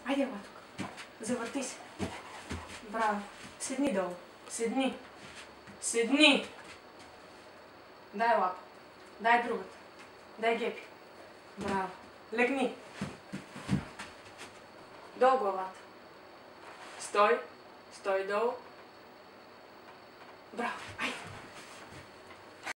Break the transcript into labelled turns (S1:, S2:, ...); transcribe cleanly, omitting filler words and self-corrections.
S1: Айде, Владко. Завърти се. Браво. Седни долу. Седни. Седни. Дай лапа. Дай другата. Дай гепи. Браво. Легни. Долу главата. Стой. Стой долу. Браво. Айде.